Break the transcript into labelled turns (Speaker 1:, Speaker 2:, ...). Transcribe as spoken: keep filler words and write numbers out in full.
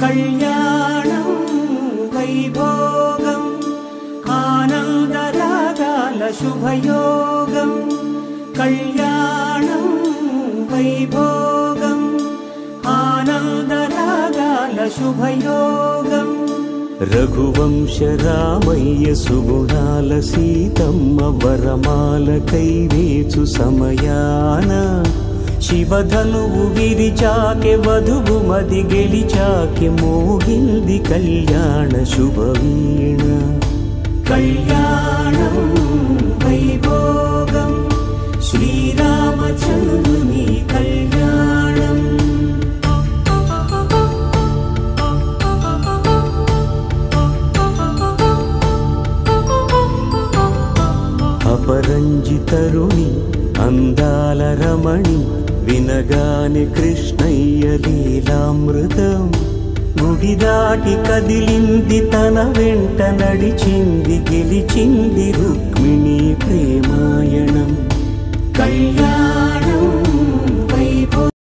Speaker 1: కళ్యాణం వైభోగం ఆనందరాగాల శుభయోగం కళ్యాణం వైభోగం ఆనందరాగాల శుభయోగం రఘువంశ రామయ్య సుగుణాల సీతమ్మ వరమాల కైవేచు సమయాన శివధనువు విరిచాకె వధువు మది గెలిచాకె మోగింది కళ్యాణ శుభవీణ కళ్యాణం వైభోగం శ్రీరామచంద్రుని కళ్యాణం అపరంజి తరుణి అందాల రమణి వినగానే కృష్ణయ్య లీలామృతం గుడి దాటి కదిలింది తన వెంట నడిచింది గెలిచింది రుక్మిణి ప్రేమాయణం కళ్యాణ